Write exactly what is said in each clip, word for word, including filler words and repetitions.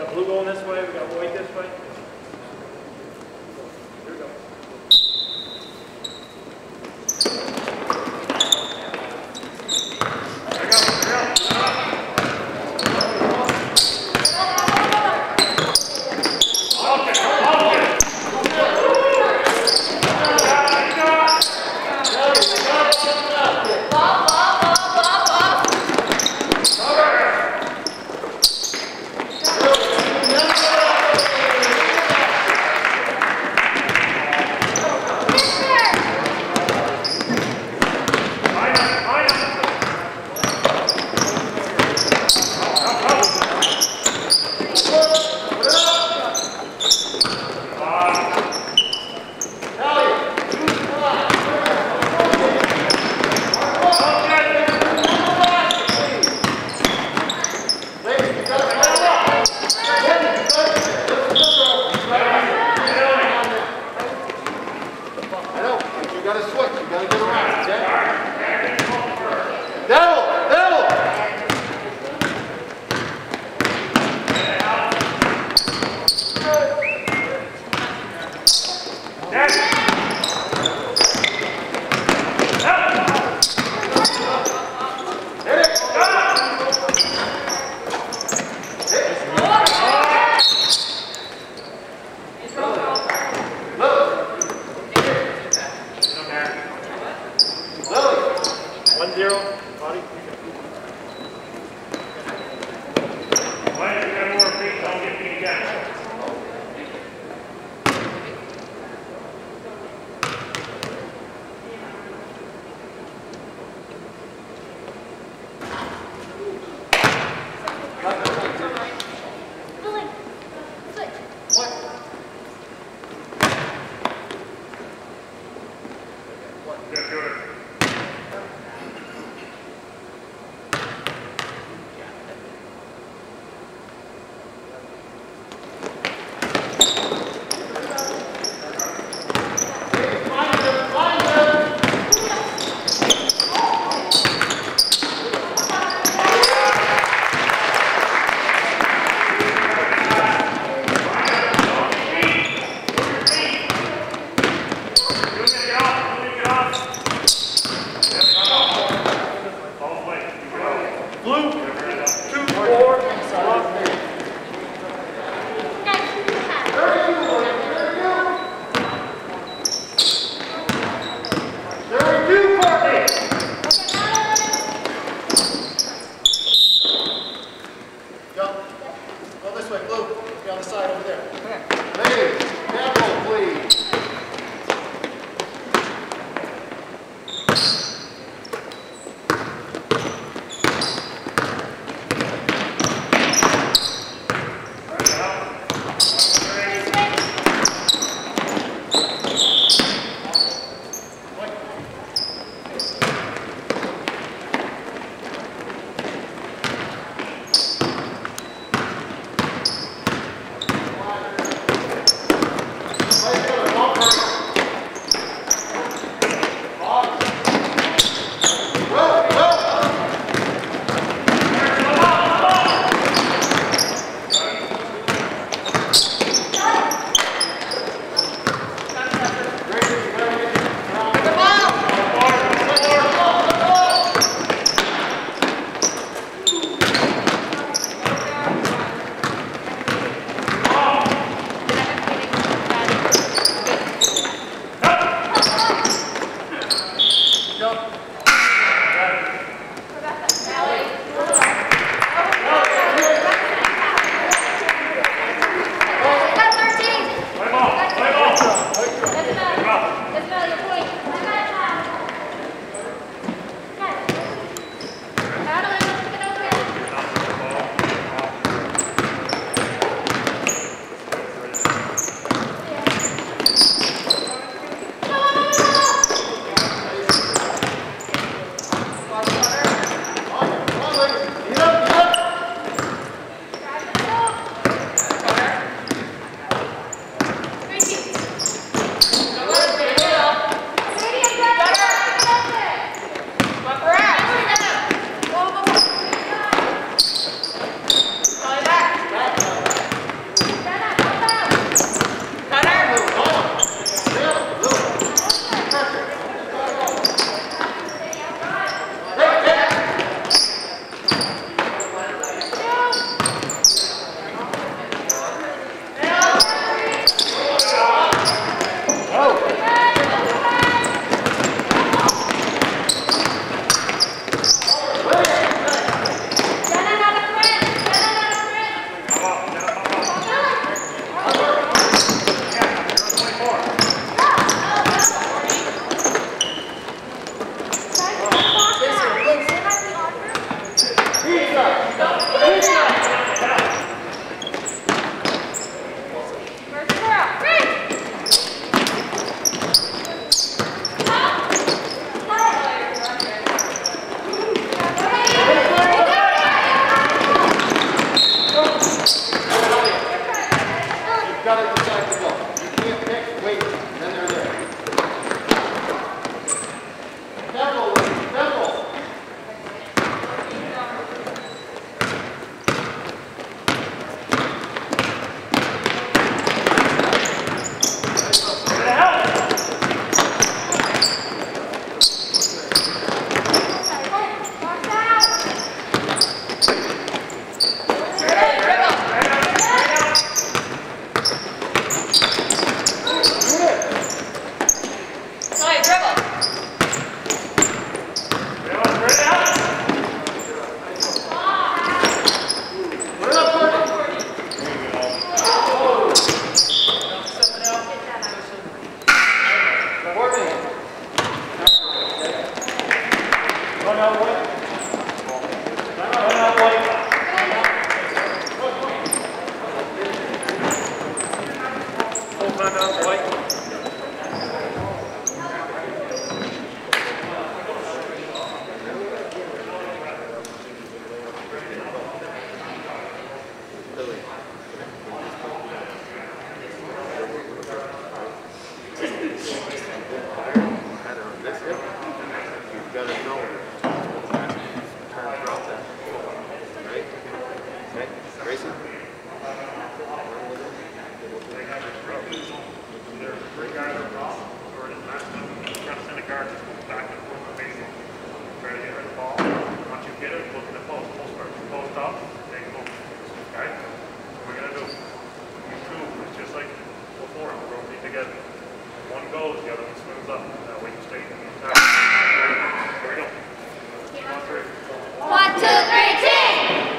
got blue going this way, we got white this way. Here we go. One zero, body. Why if you got more feet, don't get beat down. go, the other one swims up. That way you stay in the attack. Here we go. One, three. One, two, three, team!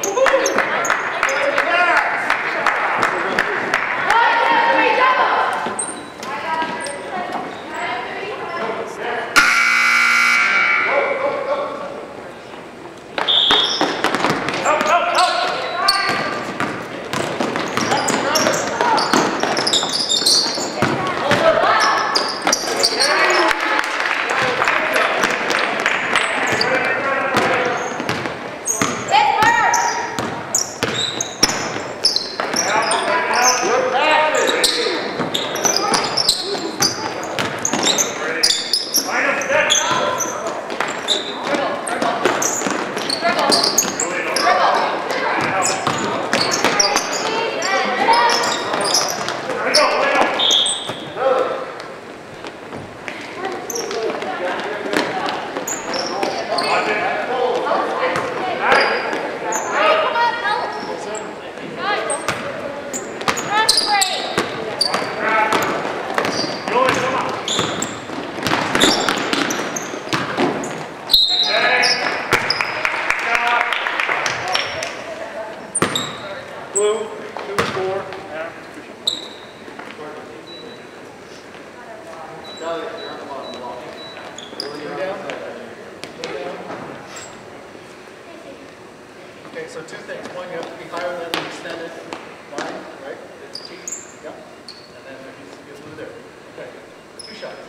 Okay, so two things. One, you have to be higher than the extended line, right? It's T, yeah. And then there needs to be a blue there. Okay, two shots.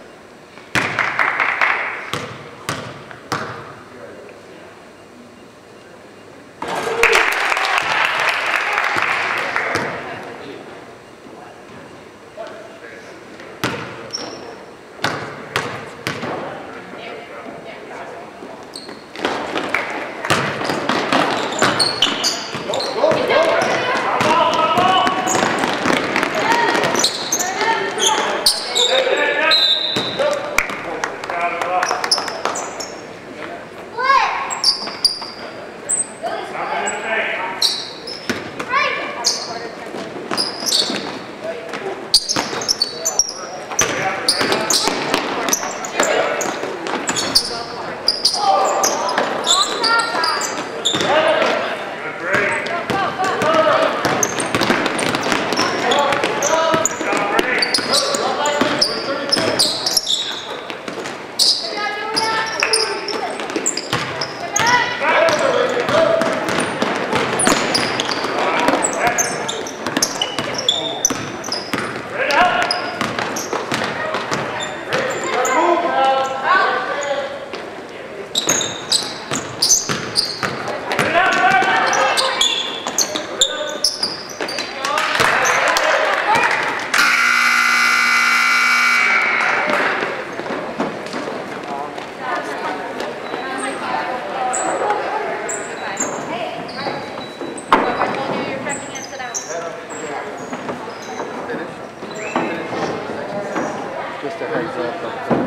Just a heads up.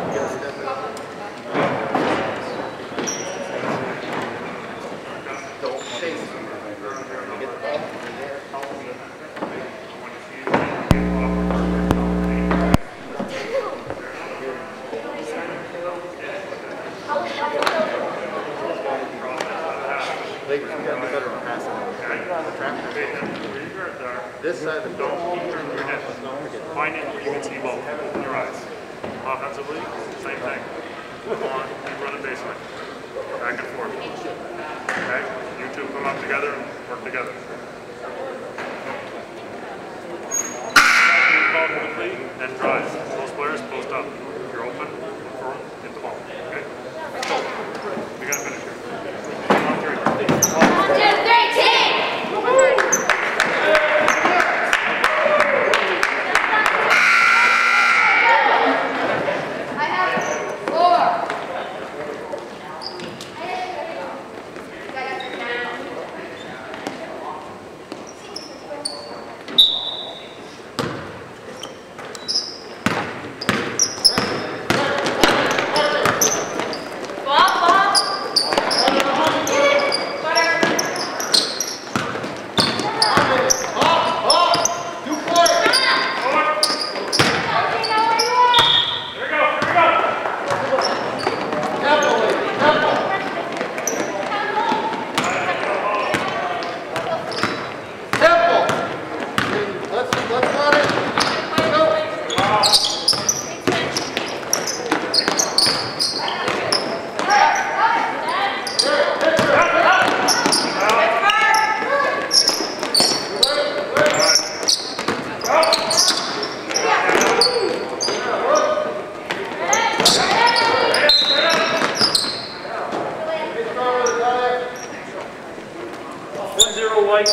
Lakers, we gotta be better on passing. This side of the Don't keep your your head. Find it where you can see both in your eyes. Offensively, same thing. Come on, you run a baseline. Back and forth. Okay? You two come up together and work together. Ball quickly and drive. Those players post up. If you're open, look for them, hit the ball. Okay? Let's go. We gotta finish here. One, three. One, two, three, team! I have four. go white.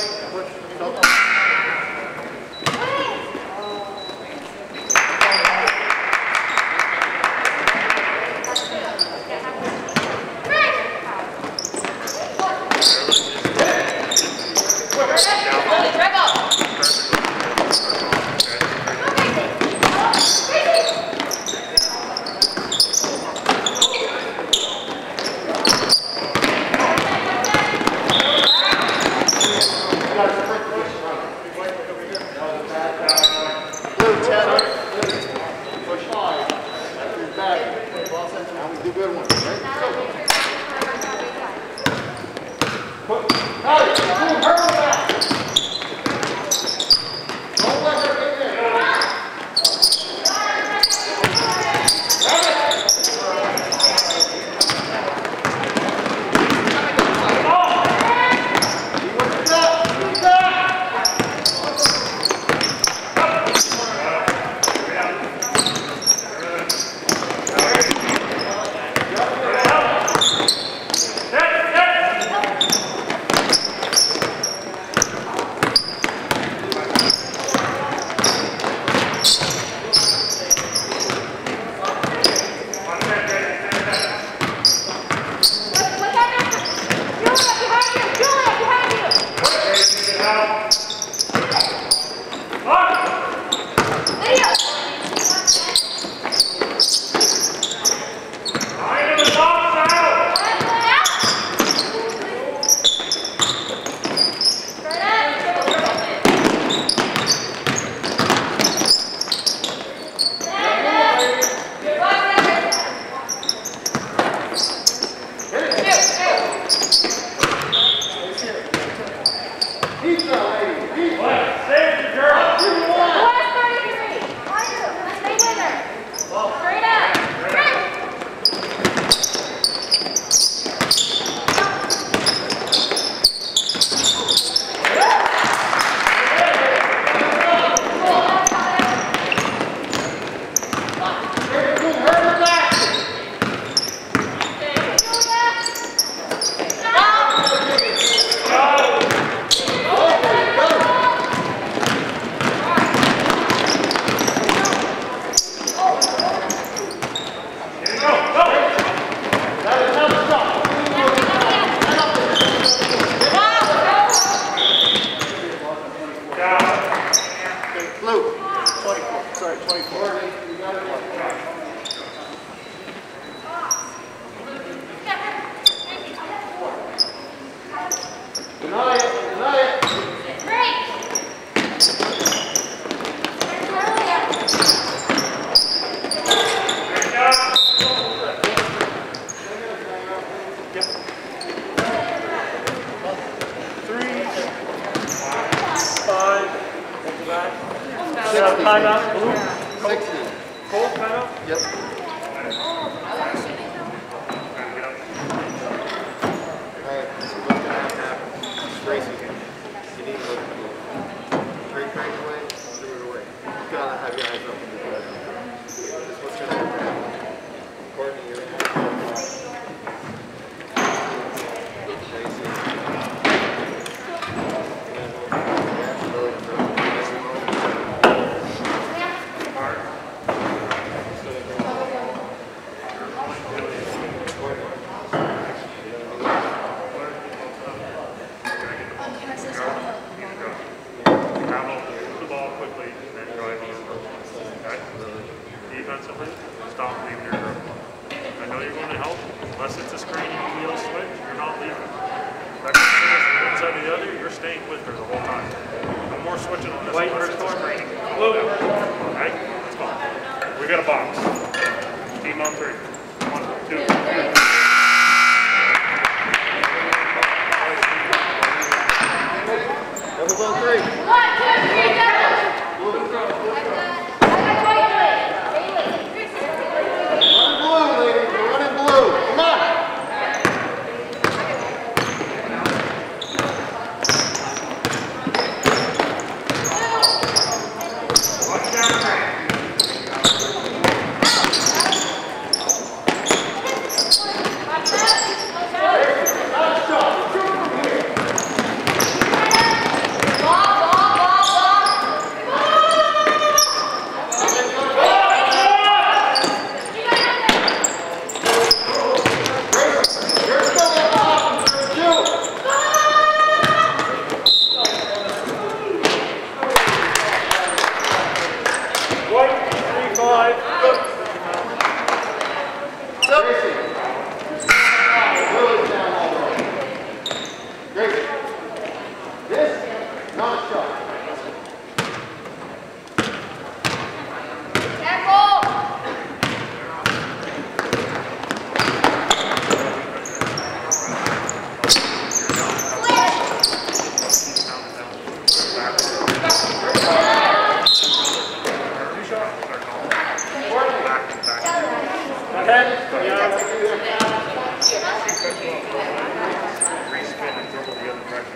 Timeout, blue. sixty. Cold timeout? Yep. Alright, this is what's gonna have to happen. Gracie, you need to look at the blue. Break break away, throw it away. You gotta have your eyes open. This is what's gonna have to happen. Courtney, you're gonna have to defensively, stop leaving your group. I know you're going to help. Unless it's a screen and wheel switch, you're not leaving. That one side or the other, you're staying with her the whole time. No more switching on this White unless first it's a corner. screen. Blue. Okay? Let's go. We got a box. Team on three. One, two, three. Doubles on three. One, two, three, double. Run blue, ladies. We're running blue. Come on. One, two, Respin and dribble the other direction.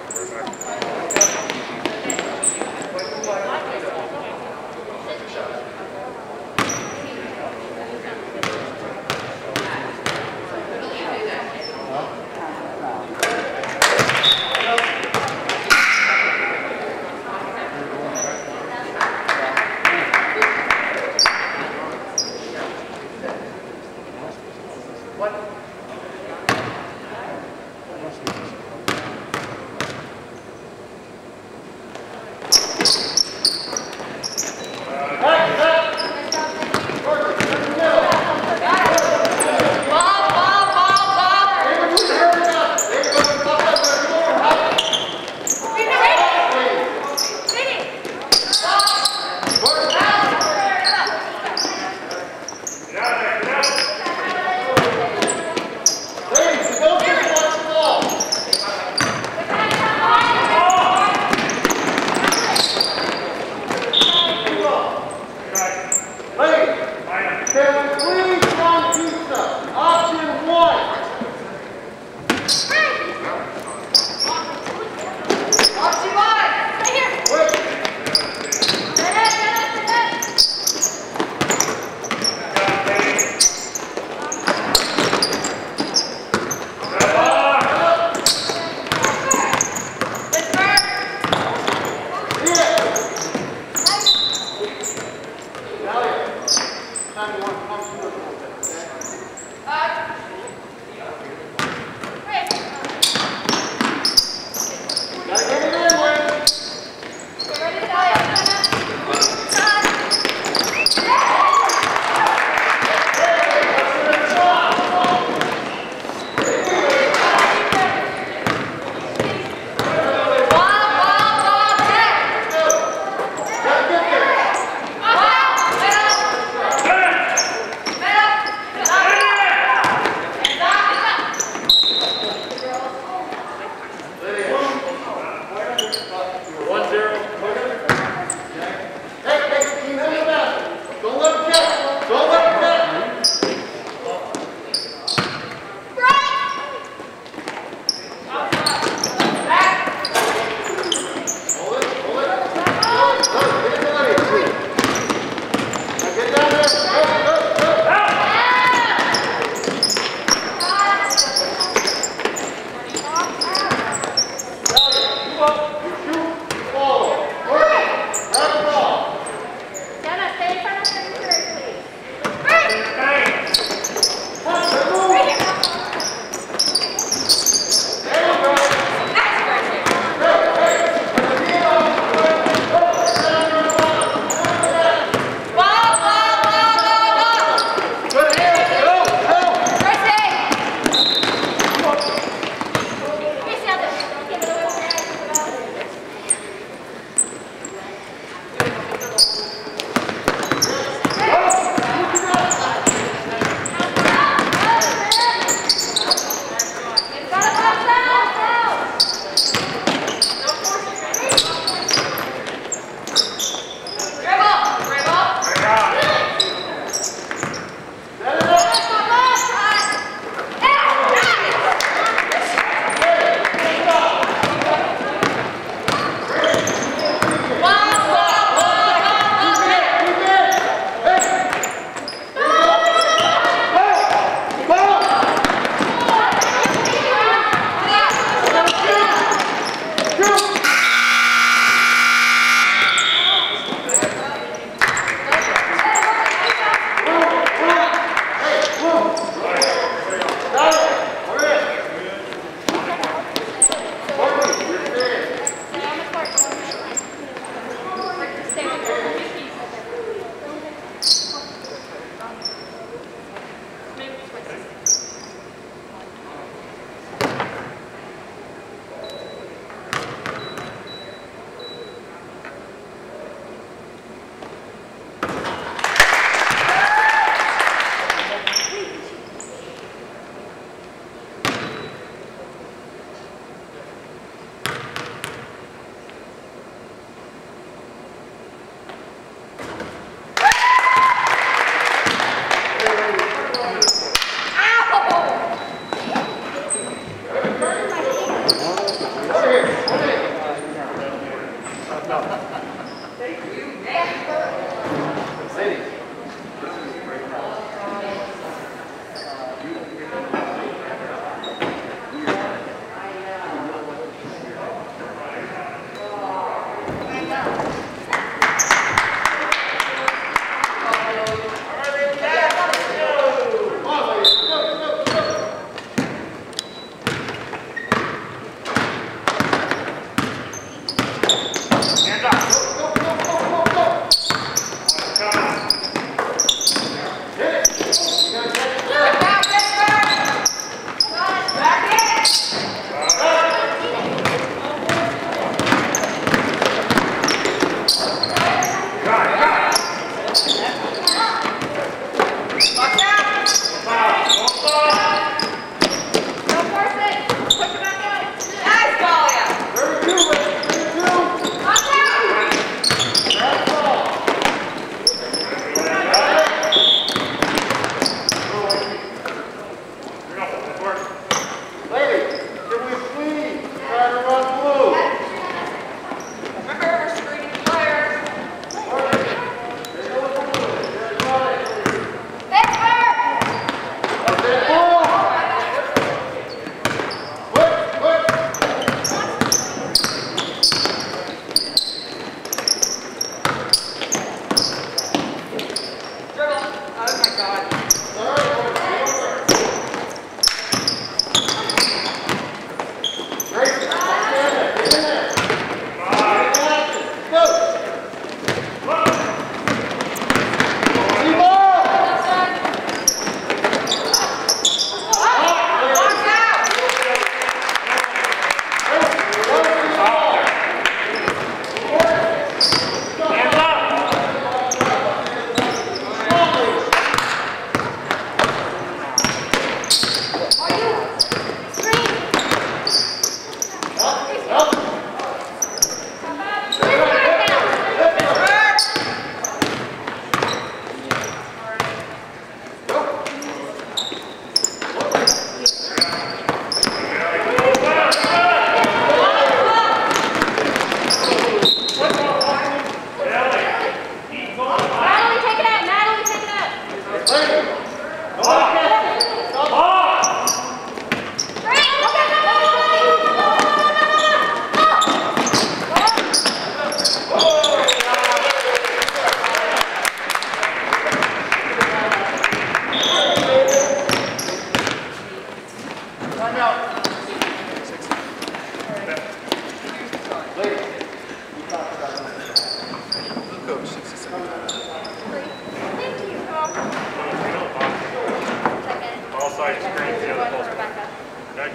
All sides screens, the other post. Okay?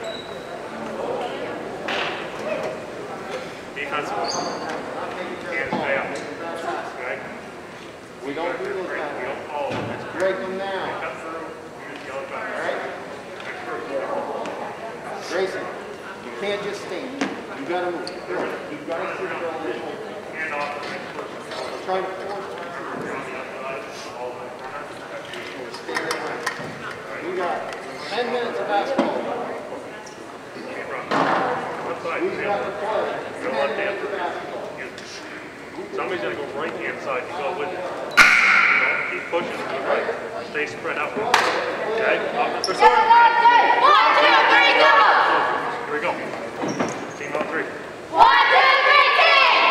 Defensively. Hands way up. Okay? We don't do those We guys. don't follow them. It's Break them down. cut through, use the other back. Alright? Next through. Grayson, you can't just stand. You gotta move. You gotta sit there on this whole. Hand off the next person. I'm trying to force You're on the outside, all the way corner. you to stay there. We got ten minutes of basketball. Keep running. Left side, We've got to play you don't ten want minutes damper. of basketball. Somebody's gonna go right hand side, you go with it. You know, keep pushing to the right. Stay spread out. Okay? Up for One, two, three, go! Here we go. Team on three. One, two, three, team!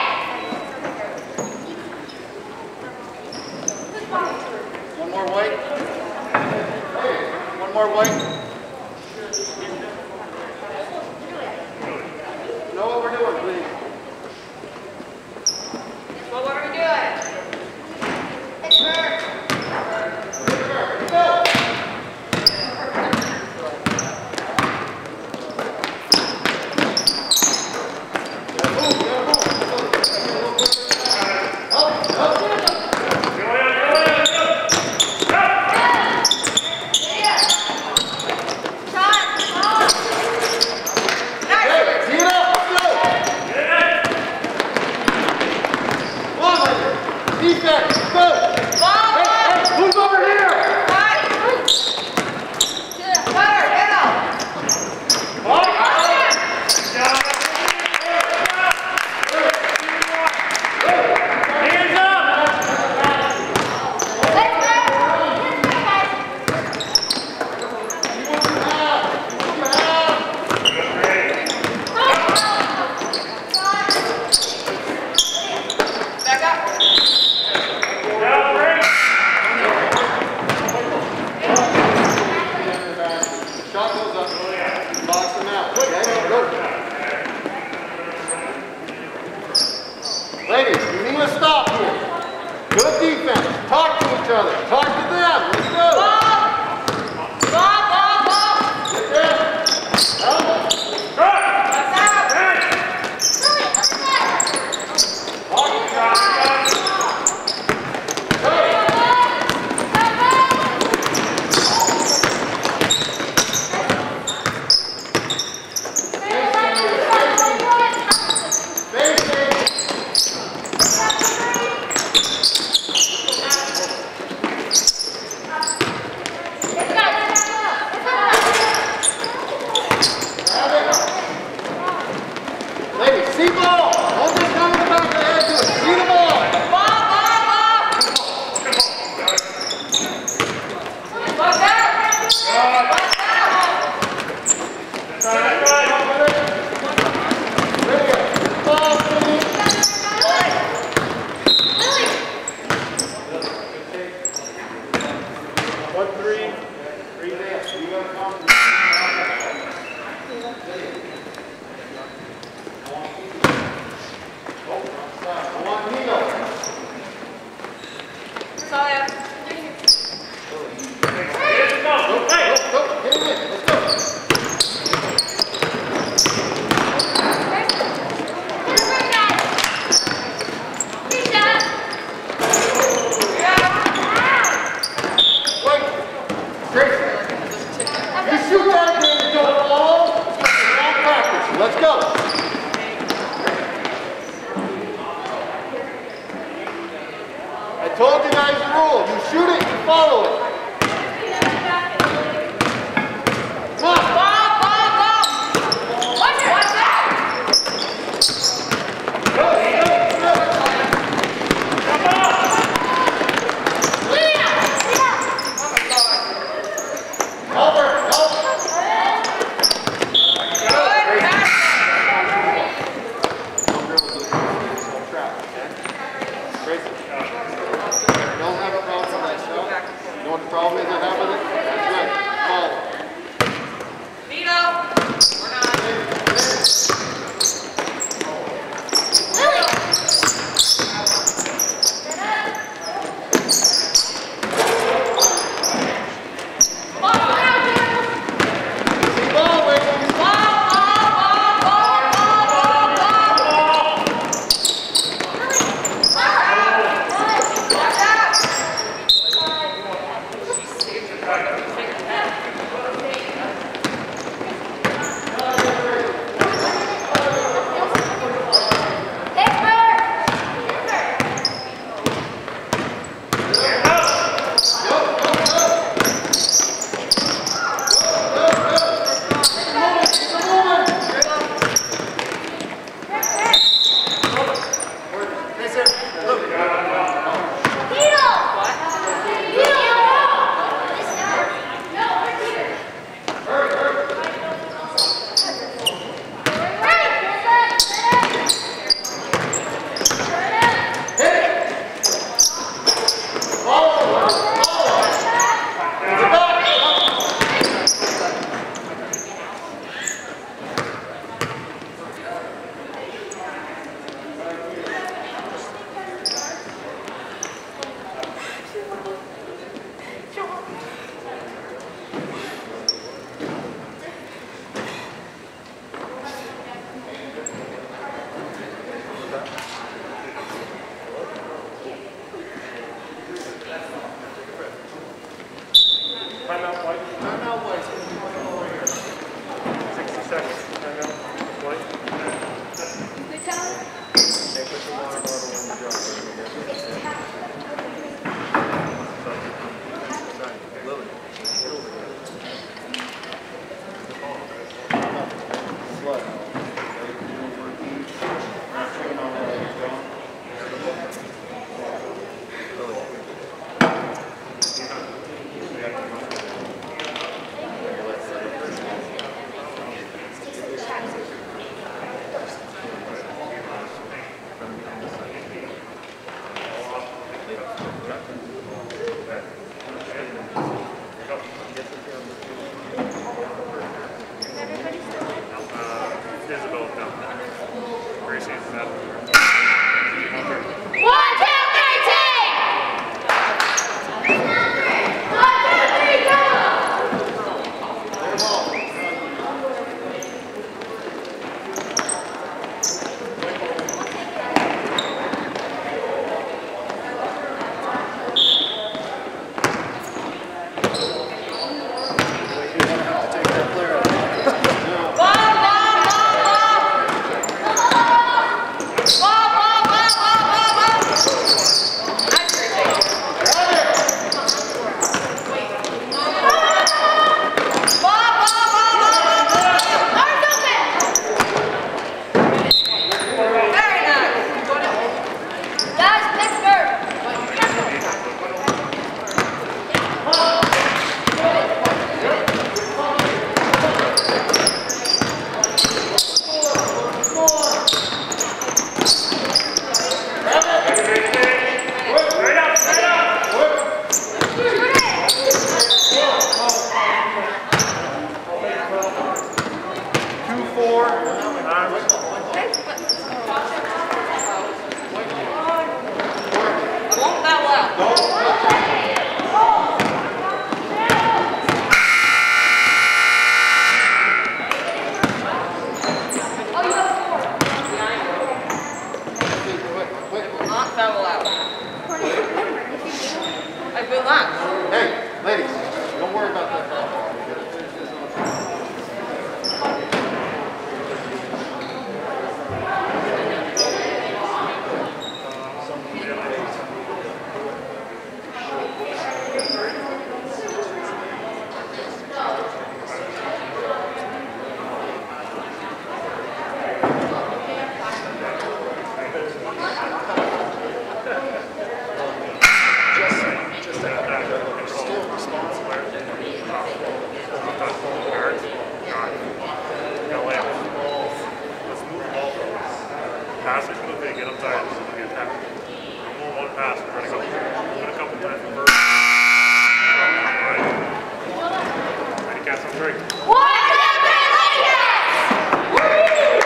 One more white. One more white. Know what we're doing, please. Well, what are we doing? Defense, go! Hey, hey, move over here! Shot goes up, box him out. Okay, go. Ladies, you need to stop here. Good defense. Talk to each other. Talk to them. Let's go. Get there. Help. Walk it, guys. Ladies, see ball. Don't just come in the back of the head to it. See the ball. Lydia, ball, please. One, three. Three there. You gotta come. One needle. Go, go, get it in. Let's go. Wait. Grayson. You shoot that game, don't fall. It's not practice. Let's go. I told you guys the rule. You shoot it, you follow it. Come on. Go, go, go. three. One, two, three, Lakers!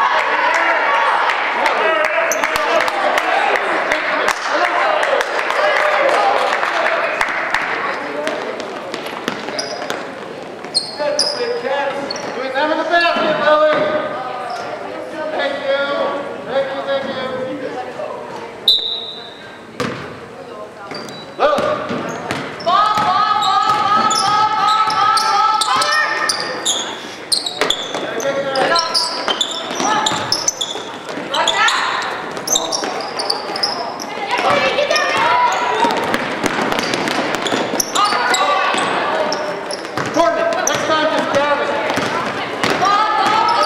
Doing them in the basket, Lily. Thank you. Thank you, thank you. Lily. Ball, ball, ball, ball, ball, ball, ball, ball, ball. Get up. Watch out. Get down, get down. Courtney, next time just grab it. Ball, ball, ball.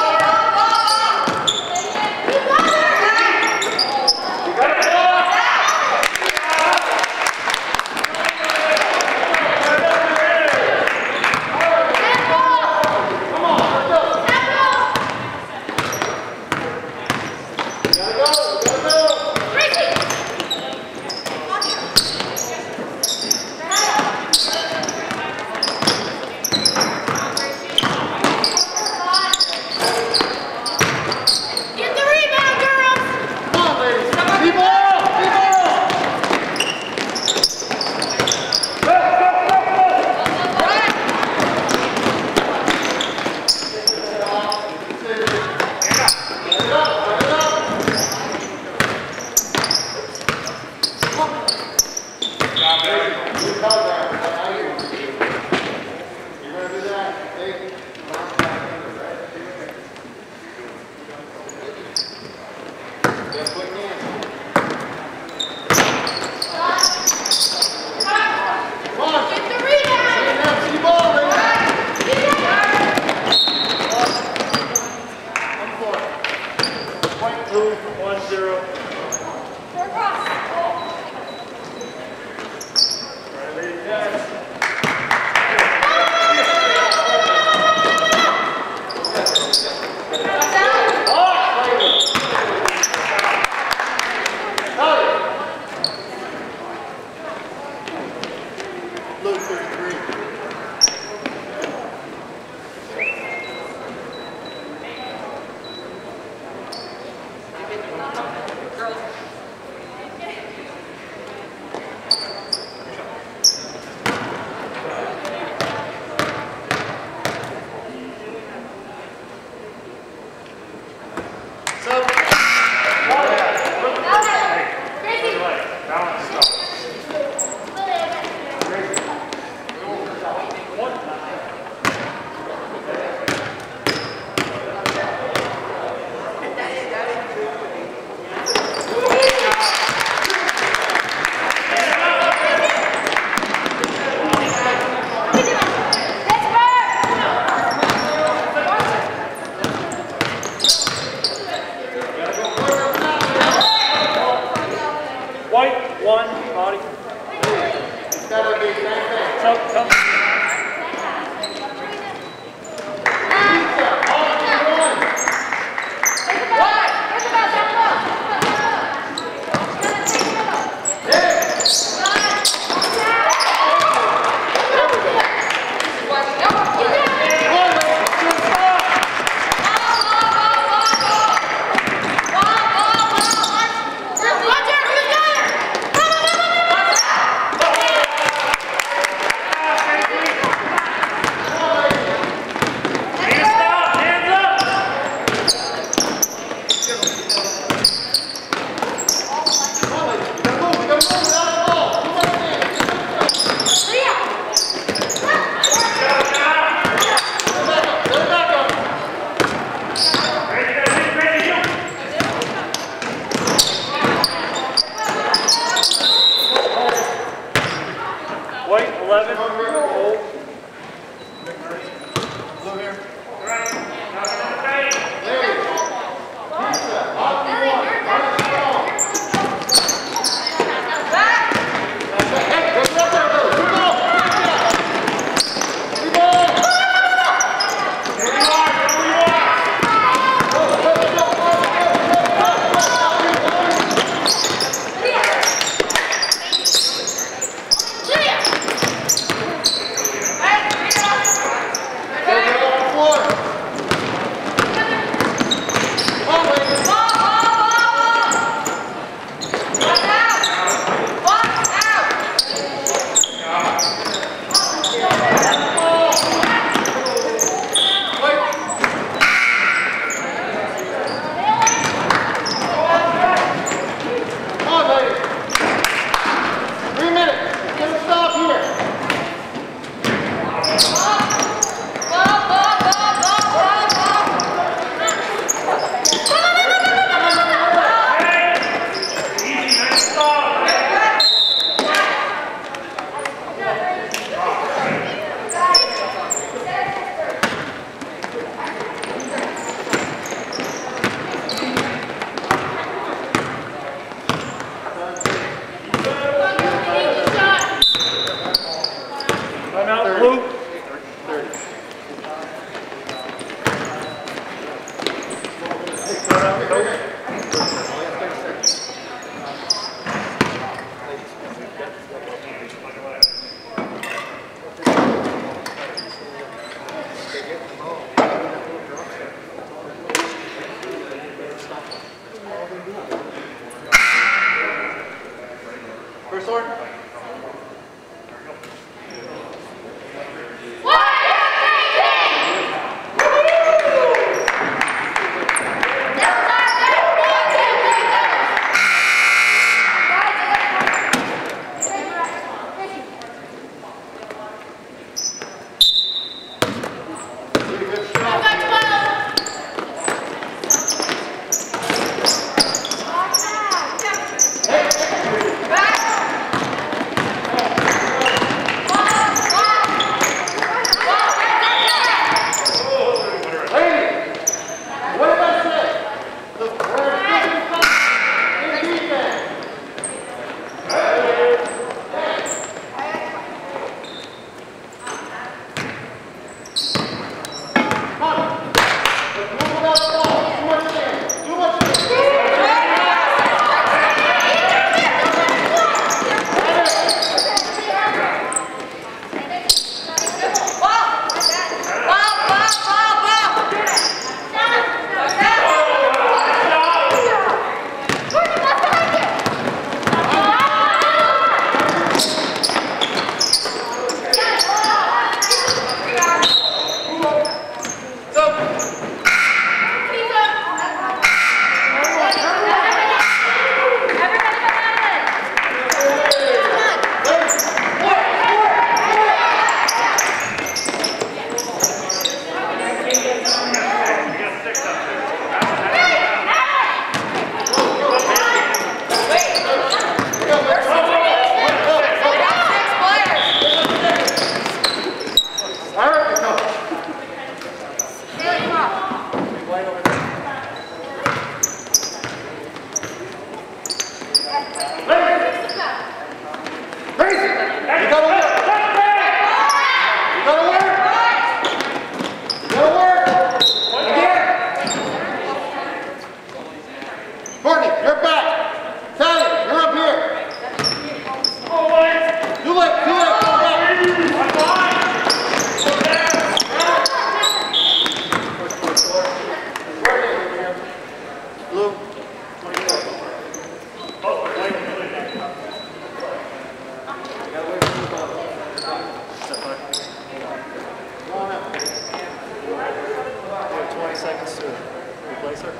twenty seconds to replace her?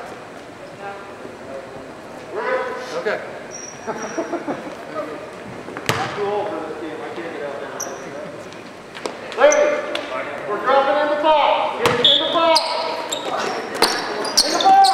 Okay. I'm too old for this game. I can't get out there. Ladies, we're dropping in the ball. Get in the ball. In the ball.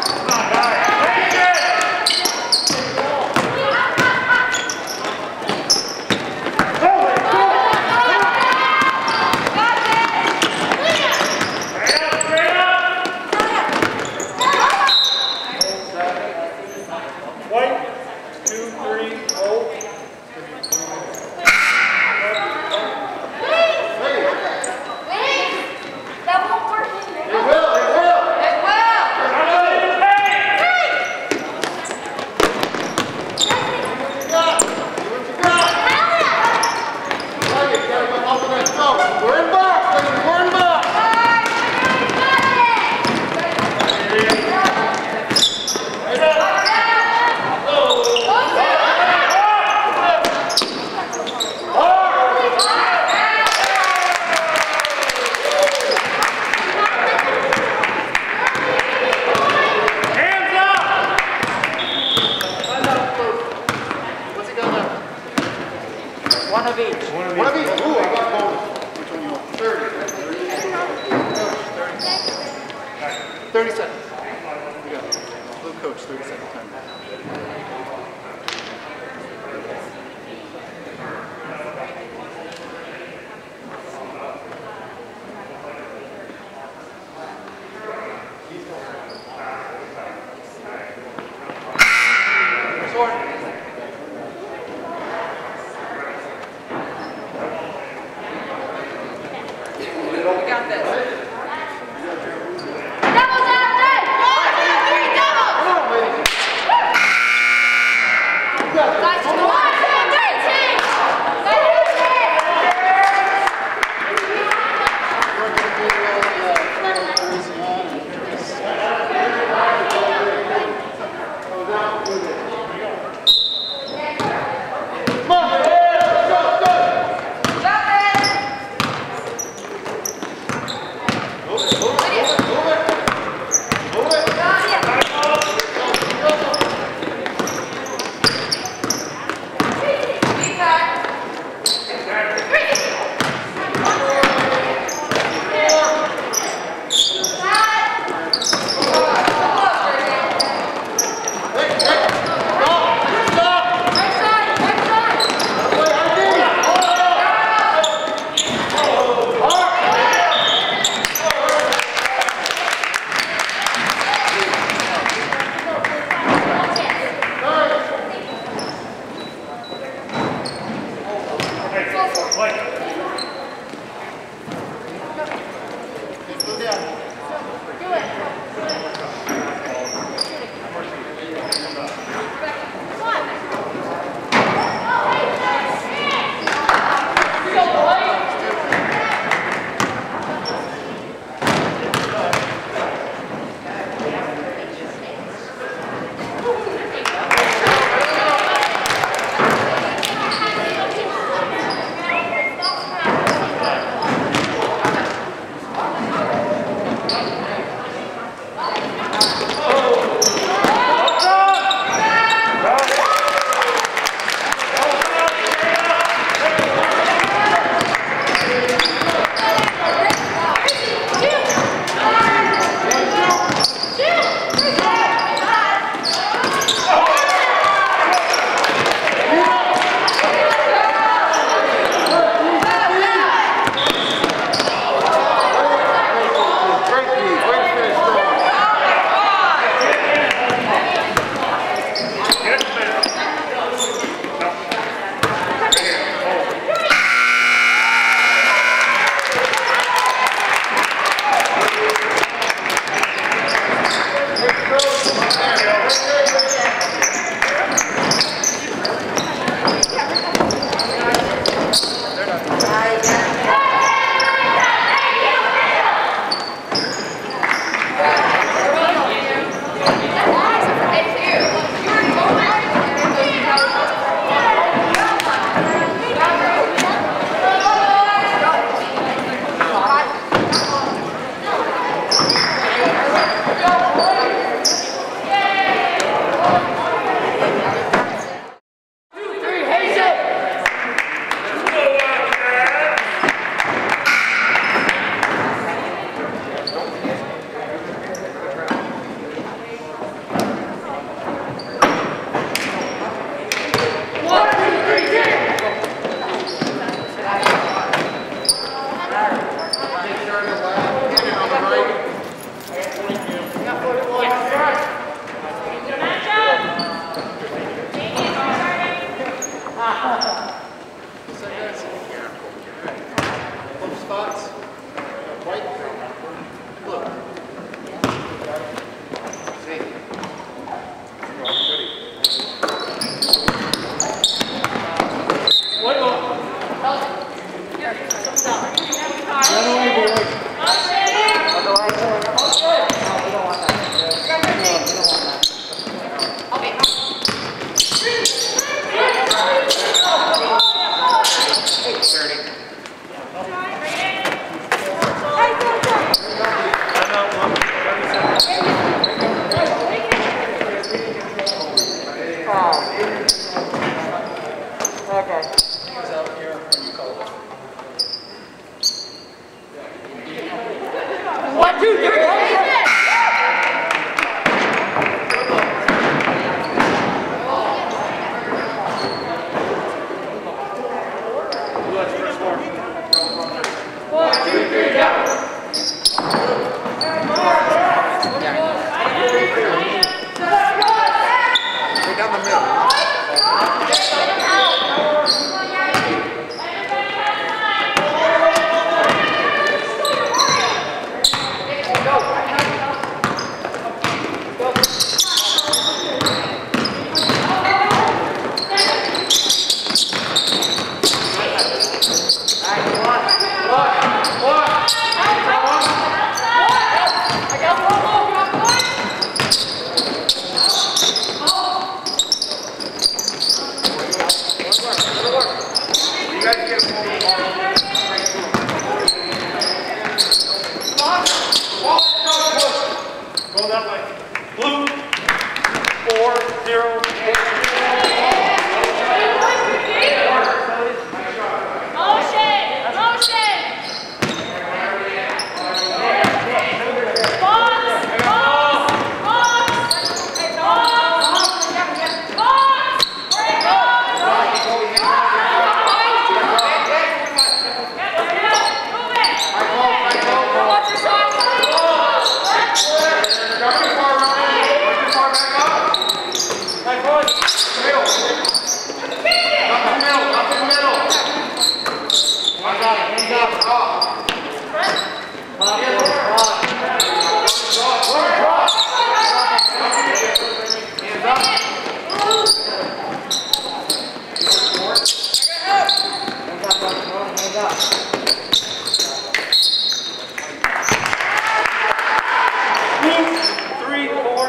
One of each. One of each. Ooh, I got bonus. Which one you want? thirty. thirty seconds. We got blue coach, thirty second time. Sword. We got this. Doubles out there! One, two, three, doubles! Guys, one, two, three, team! Blue. Four, zero. Motion! Motion! Box! Box! Box! Box! Box! Three, four.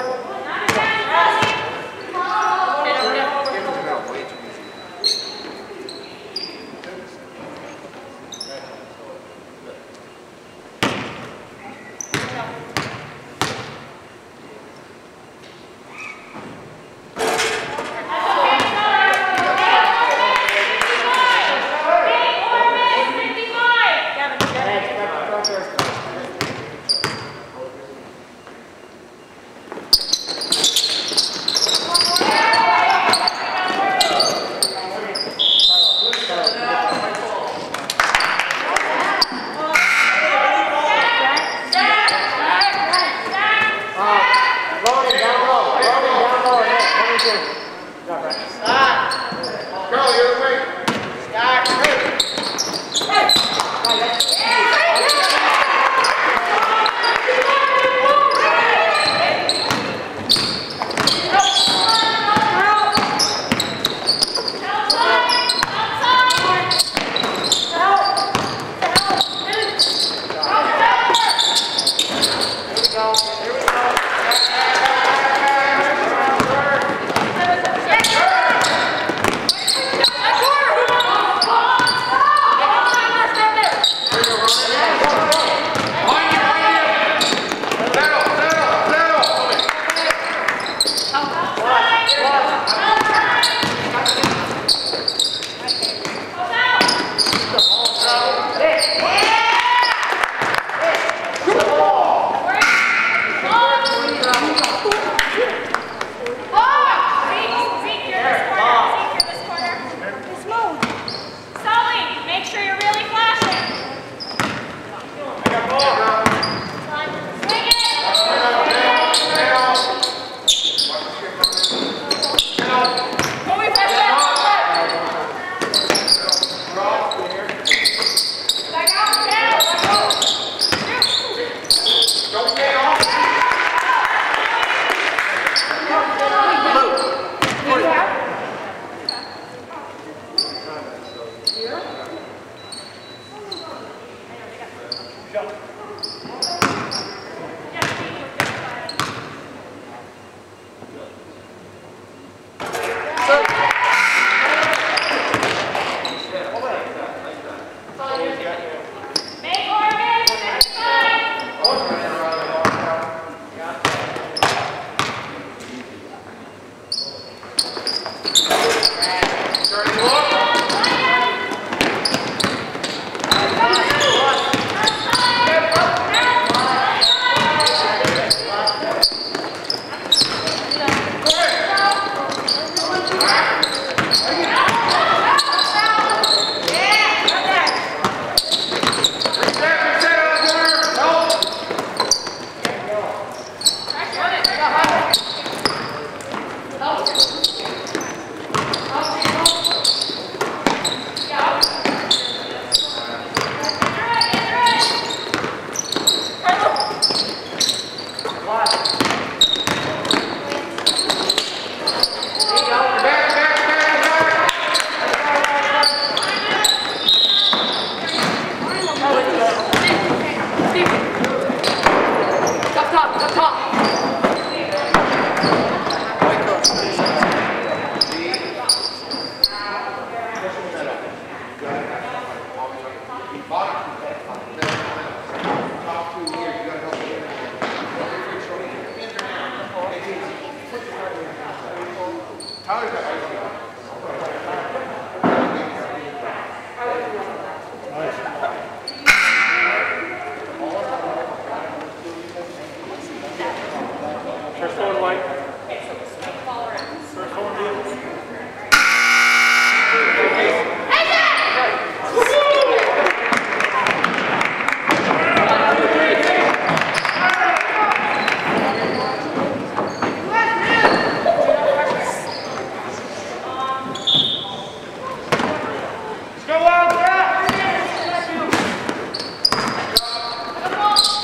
Girl, you're the way. Come on!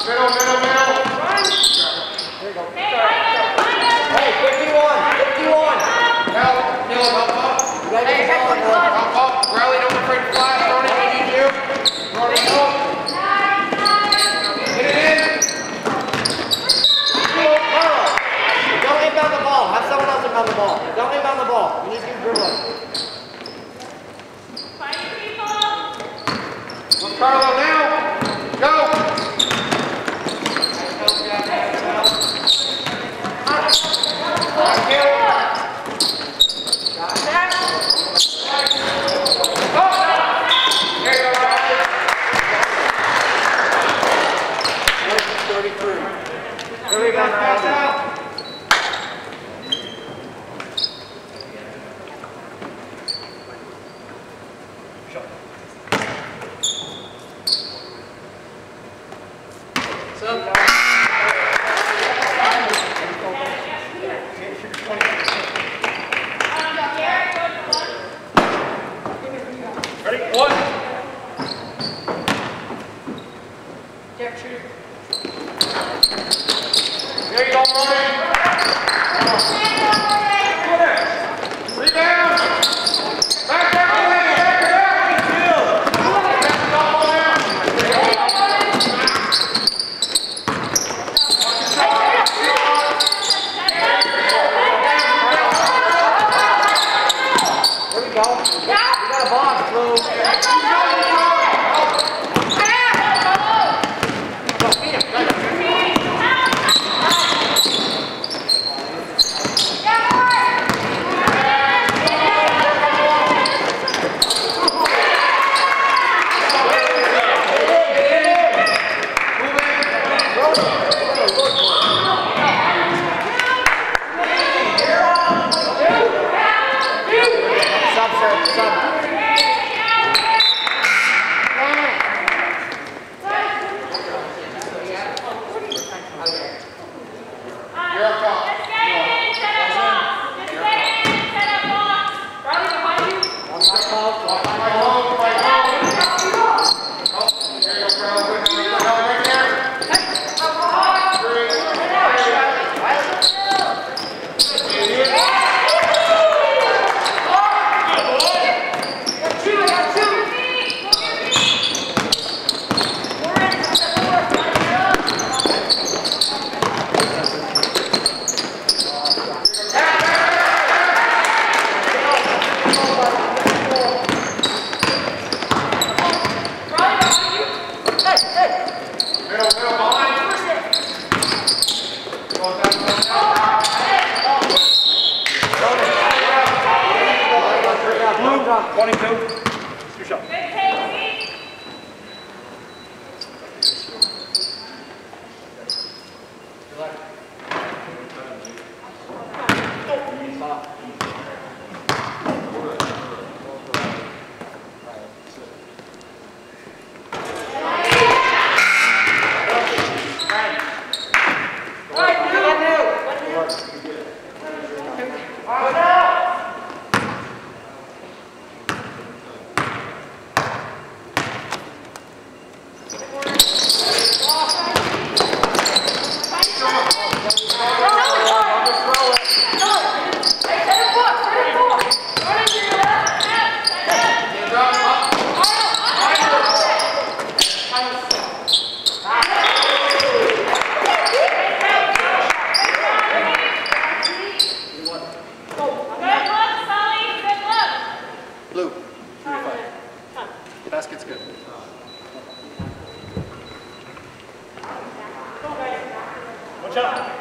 Middle, middle, middle. There you go. Hey, fifty-one, fifty-one. Help, Dylan, help up. Hey, help up. Riley, don't be afraid to fly. Ronnie, we need you. Ronnie, help. Get it in. Don't inbound the ball. Have someone else inbound the ball. Don't inbound the ball. You need to keep dribbling. Come Carlo now. Go. thirty-three. Here we go. Pass out. Ready? One. There you go, Ryan. Rebound. Back down, back down. Back There we go. We got a box, Lou. Sub, sir, sub. twenty-two. Two shots. Blue, three five. Basket's good. One shot.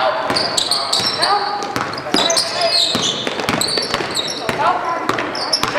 Help!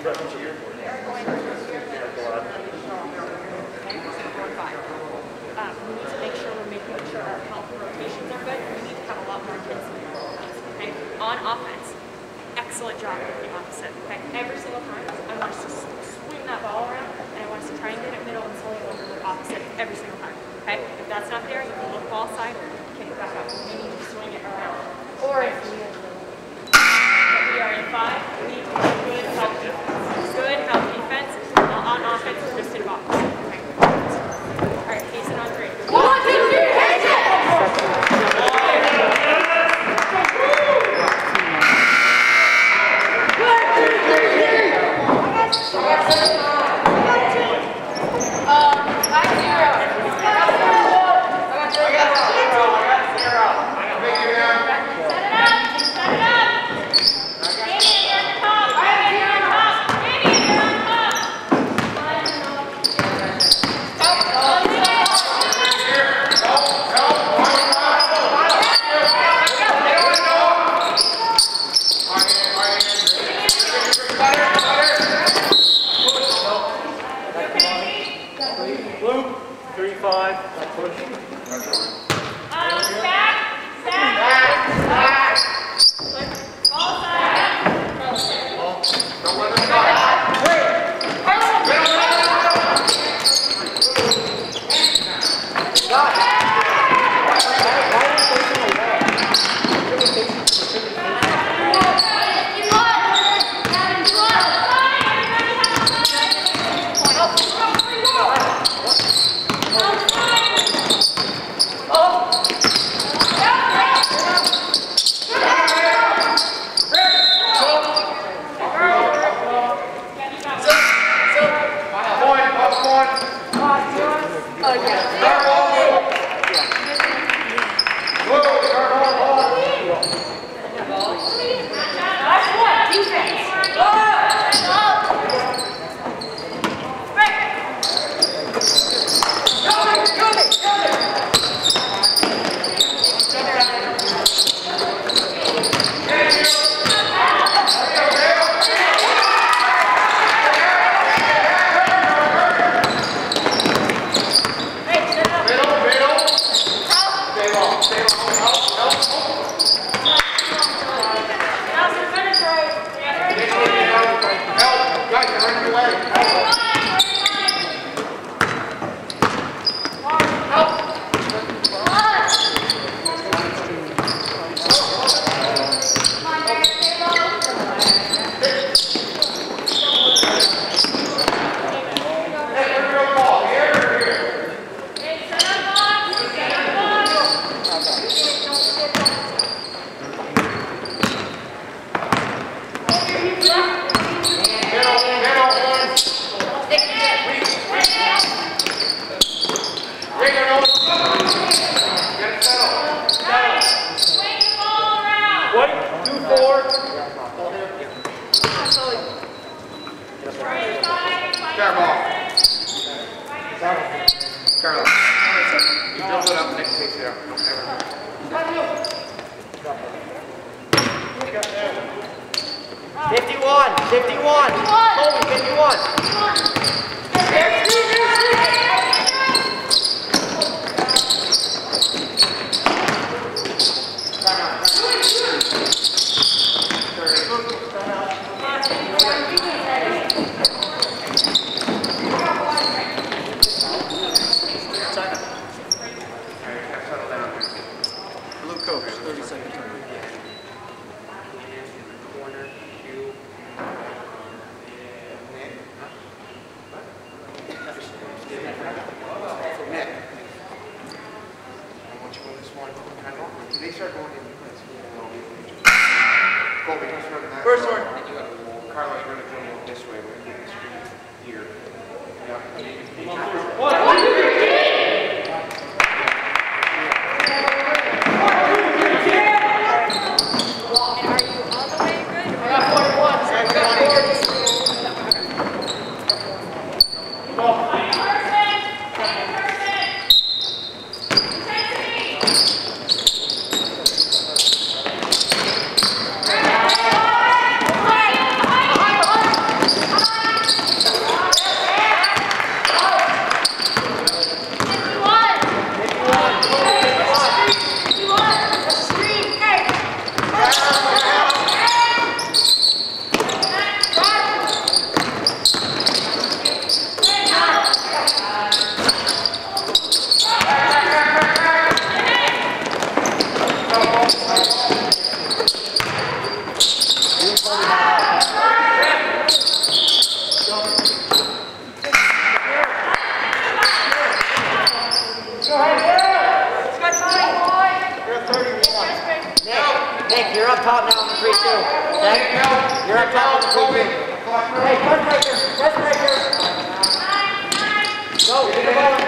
Um, we need to make sure we're making sure our health rotations are good. We need to have a lot more intensity. Okay? On offense, excellent job with the opposite. Okay? Every single time, I want us to swing that ball around, and I want us to try and get it middle and slowly over the opposite every single time. Okay? If that's not there, you can look ball side or kick it back up. We need to swing it around. Or if we are in five, we need to do good help defense. Good help defense. Now on offense, we're just in box. Okay? All right, Hasten on three. One, two, three, Hasten! Um, five zero. Set it up. Set it up. Damien, you're on top. Damien, you're on top. Damien, you're on top. Blue, three, five, push. Um, back, back, back. Ball side. Don't let them die. Carlos, you double it up next page there. fifty-one, fifty-one, Colby, fifty-one. Blue coach, thirty seconds. Corner, Q. Nick. I want you to go this one. Kind of. They start going in. Colby, don't start in that. First one. And you got to roll. Carlos, we're going to go this way. We're going to get the screen here. Yeah. One, two, three. Nick, you're up top now on the three two. Nick, you're up top on the three two. Hey, press breaker, press breaker. Go, get the ball.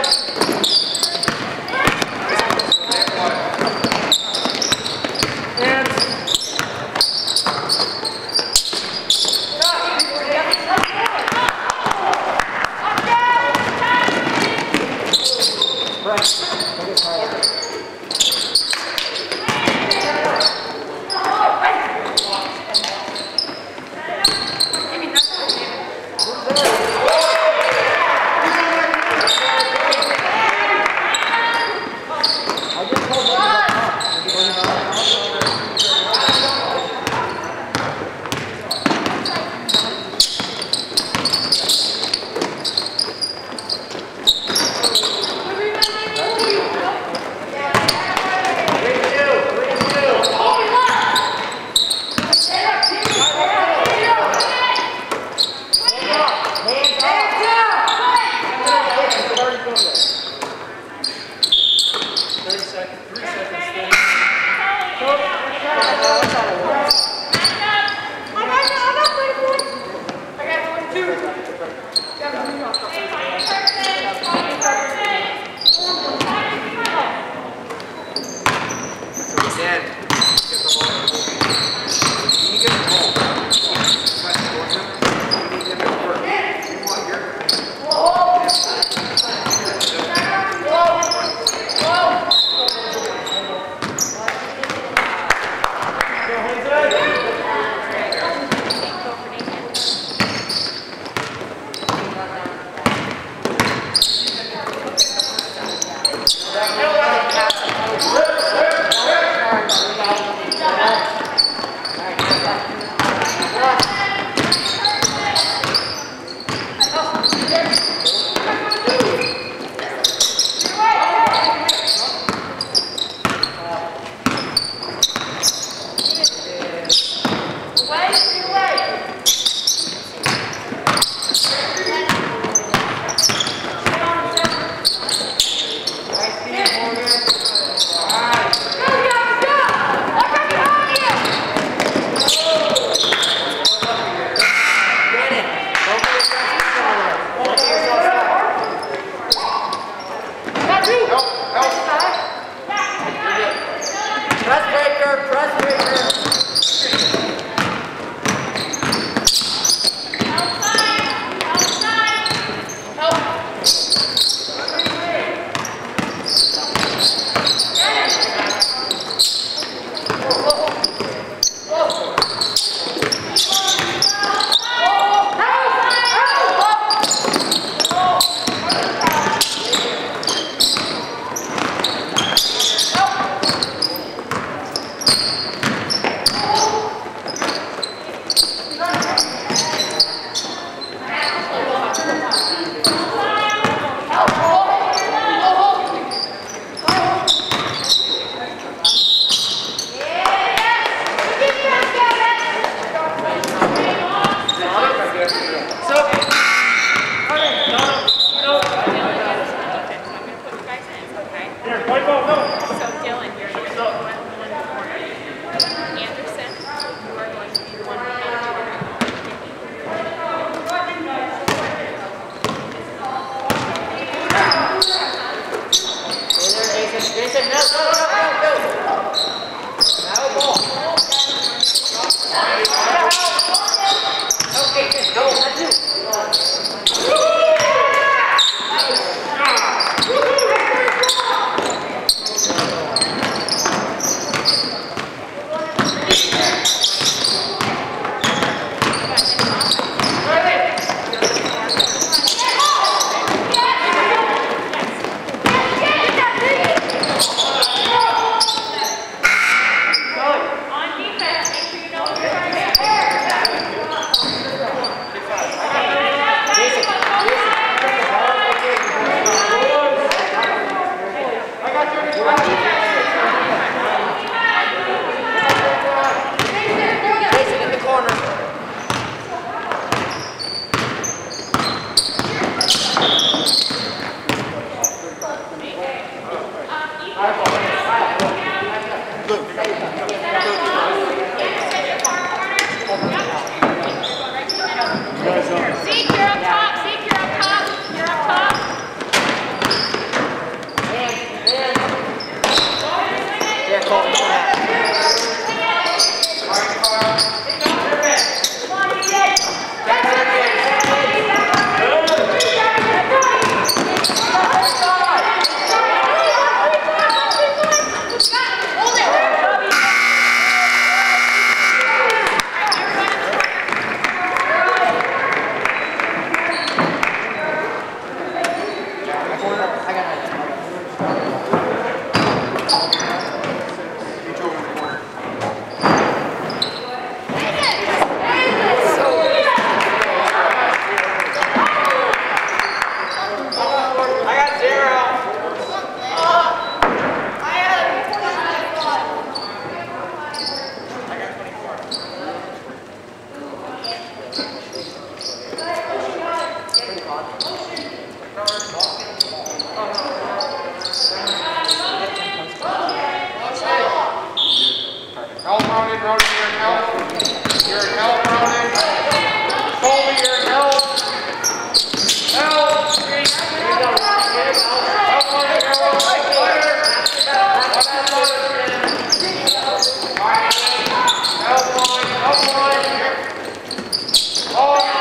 Yes. Ronan, you're in help. You're in help, Ronan. Colby, you're in help. Help. Help on the arrow. Fire. Help on, help on. Oh.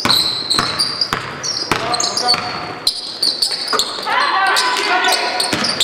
Come on.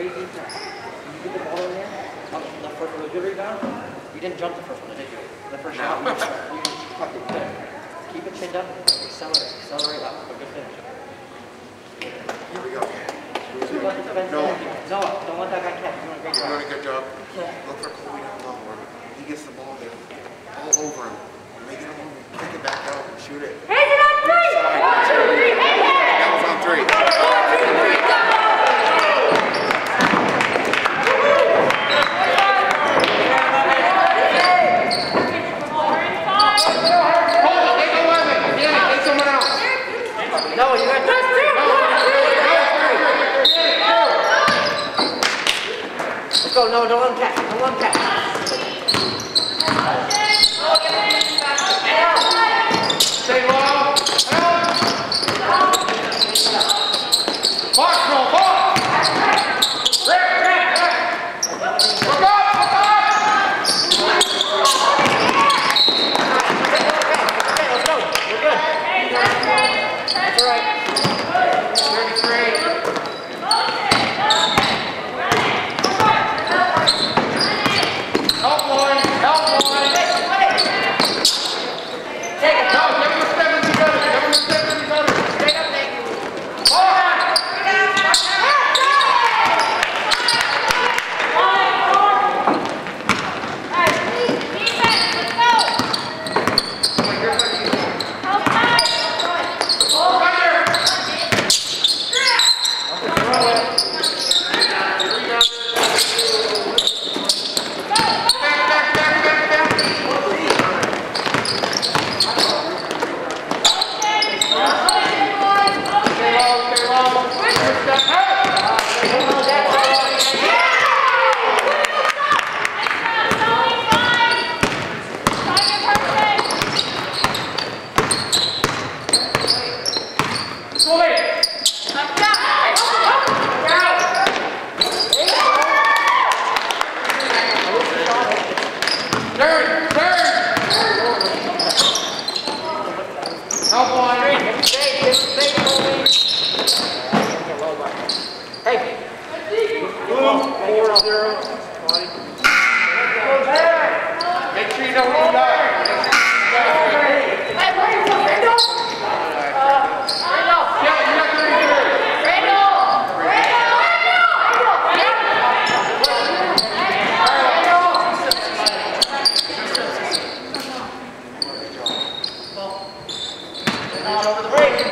crazy fast. You get the ball in there, on the first one, good rebound. You didn't jump the first one, did you? The first shot, you just, you just tucked it good. Keep it chinned up, accelerate, accelerate up, a good finish. Here we go. No. No, don't let that guy catch. You're doing a great You're job. doing a good job. Look for Colby down low. Where he gets the ball there, all over him. Make it home, kick it back out and shoot it. Hey, it on three! One, two, three, hey, hey! That was on three. One, two, three, go! No, you got Just two! Let's go. No, don't let him catch. Don't let him catch. Stay low. Help. Box roll, box. Rick, Rick, Rick. Look up, look up. Okay, let's go. We're good. That's all right. thirty-three. Help line, help line. Take it. No, give him the seven together, give him the seven together. Straight up, Nick. Hold on. Turn, turn. Help line. Hey. Four zero. Make sure you know who you got. Over the break.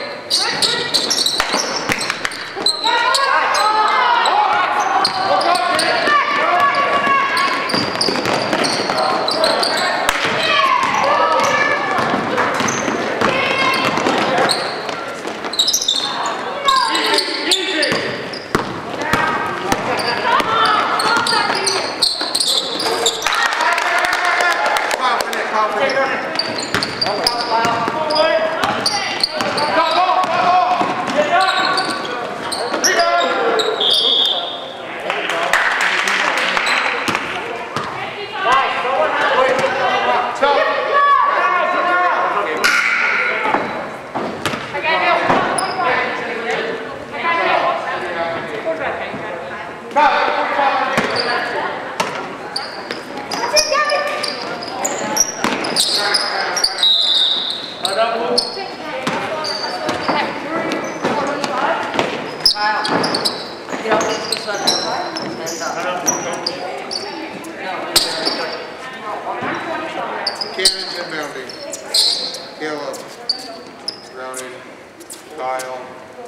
Cannon's inbounding. Caleb. Browning. Kyle.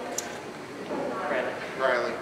Riley.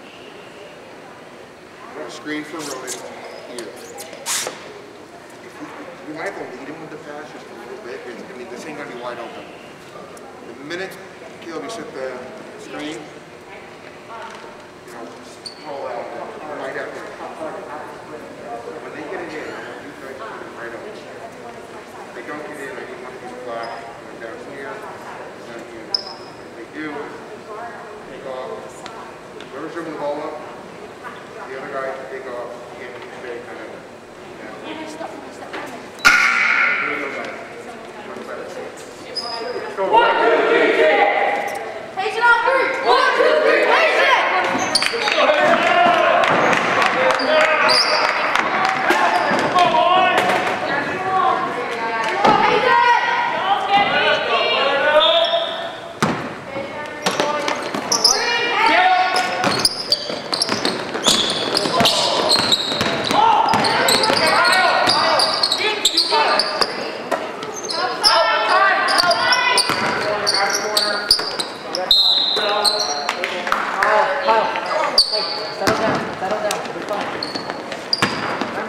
Screen for Ronan here. If we, we might have to lead him with the pass just a little bit. I mean, this ain't going to be wide open. The minute Caleb, you set the screen, you know, roll out. You might have to. When they get it in, I want you guys to put it right up. If they don't get in, I need one of these black. One down here, down here. If they do, take off. Whoever's dribbling the ball up, the other guy can take off. Get him to stay kind of. Yeah. Here we go, guys. Much better. Let's go. One, two, three, six. Place it on three. One, two, three, place it.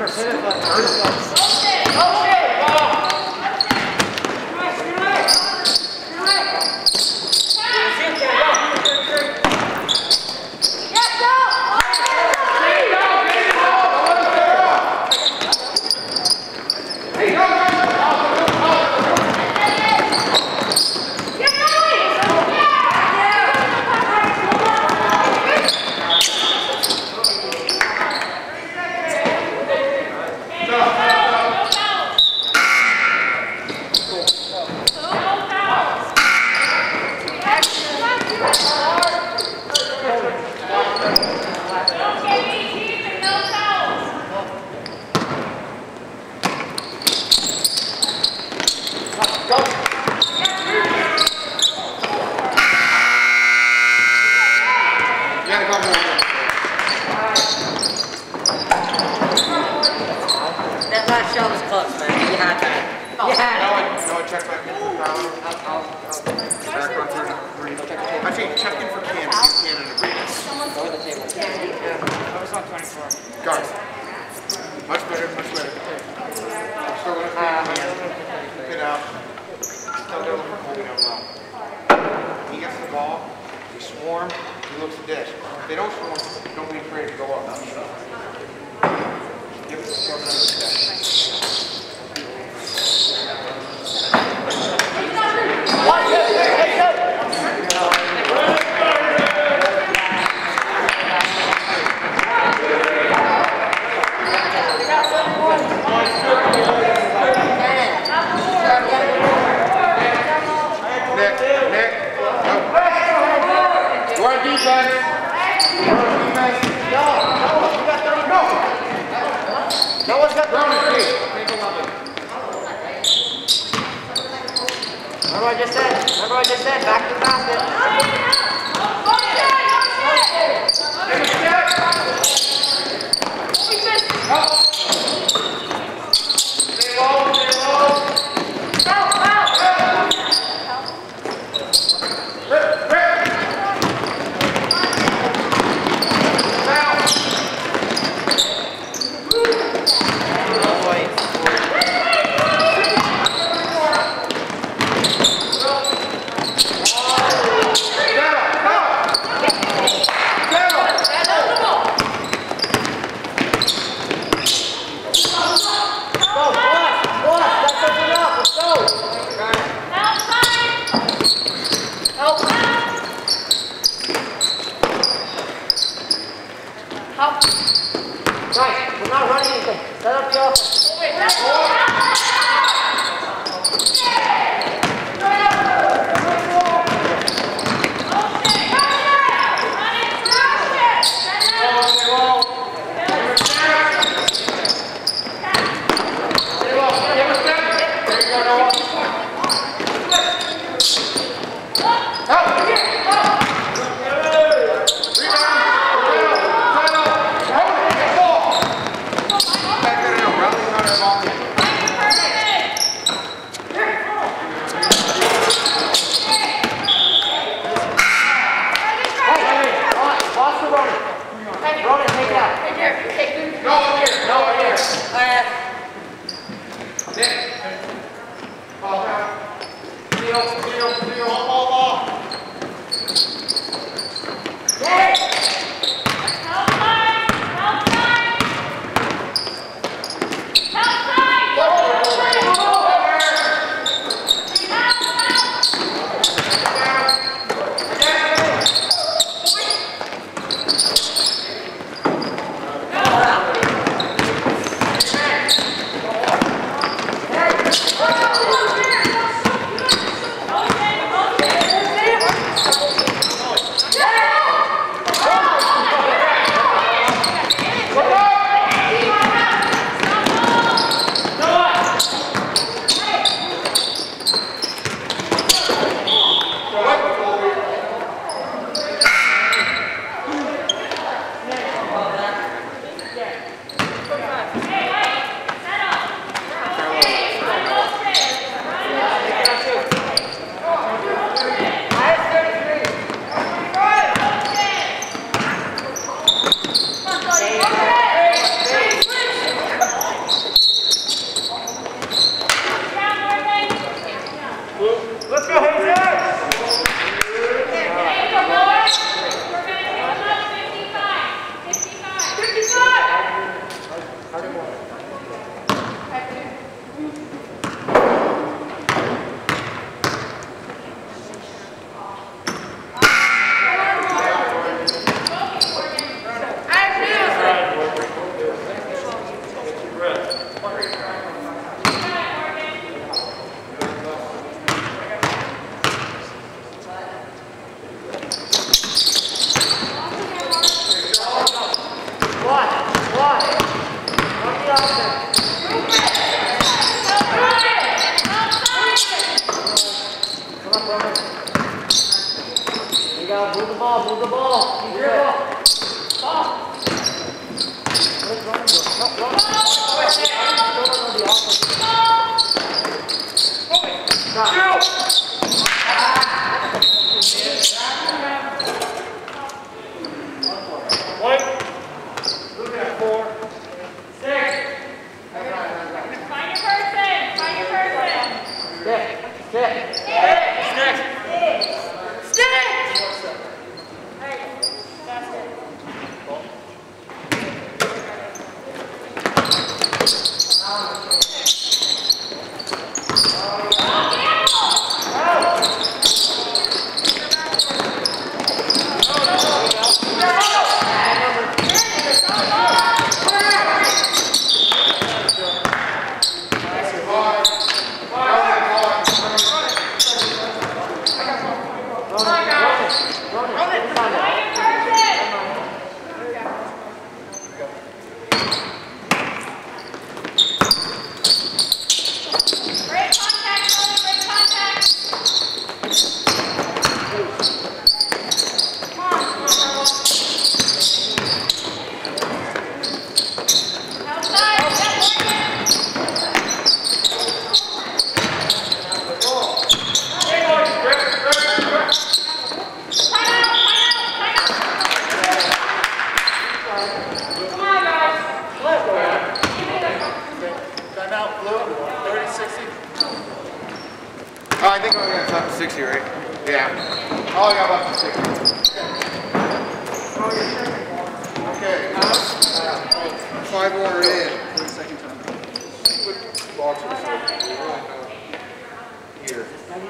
That last shot was close, man. You had that. You had No, it. I, no, I checked back in for power. I'll, I'll, I'll Back run through three. Actually, check in for Cannon. Cannon and Arenas. go to the table. I was on twenty-four. Guard. Much better, much better. So when it's keep it out. Still don't look for holding out low. He gets the ball, they swarm, he looks at dish. If they don't swarm, don't be afraid to go up. Give it the swarm under the dish. Nick, Nick, go. We're on defense. We're on defense. No, no, you got thirty. No. No one's got thirty. Take eleven. Remember what I just said? Remember what I just said? Back to the basket. Give us Stay low, stay low. Rip, rip. Guys, we're not running anything. Set up the offense. Hey! Move the ball, move the ball. Keep your ball. Ball. Where's Roman going? No, Roman. Stop. One. Look at four. Six. Find your person. Find your person. Stick. Stick. Stick. Stick. Hey, that's it. Timeout, Blue. thirty sixty. Oh, I think I'm gonna top sixty, right? Yeah. Oh, I got about sixty. Okay. Five more in. Second time. Boxers. Here.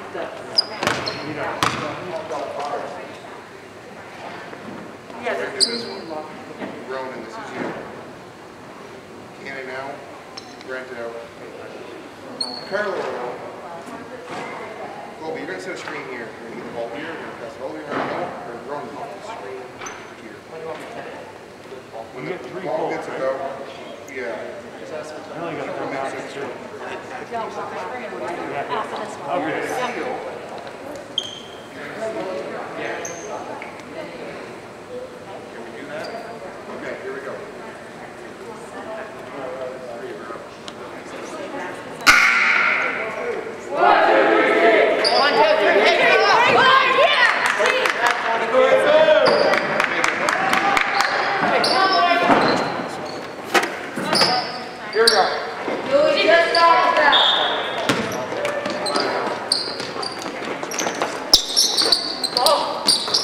Brandon, this is Ronan, this is you. Can it now? Rent it out. Parallel. Colby, you're going to set a screen here. You're going to get the ball here, you're going to pass it all the way around the ball, or run off the screen here. When the ball gets about, yeah. I only got four minutes. Okay. Can we do that? Okay, here we go. Here we go. Louis just stopped that. Oh.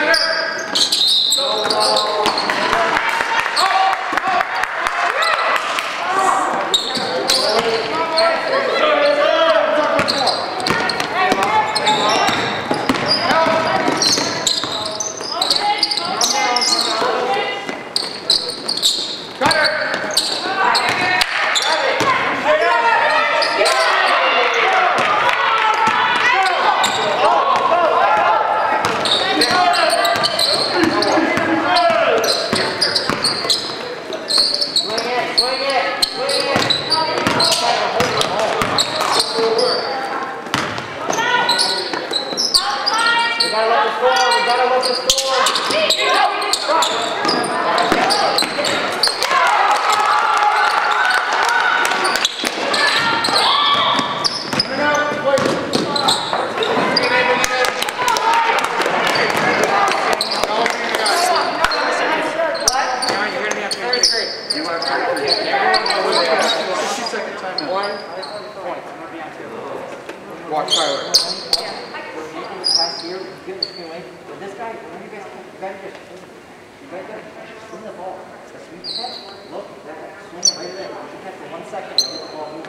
Watch Tyler. When you do the pass here, you give the screen away. But this guy, when you guys, you guys just, you guys gotta swing the ball. The sweet catch, look, that swing it right there. You can catch for one second and get the ball moving.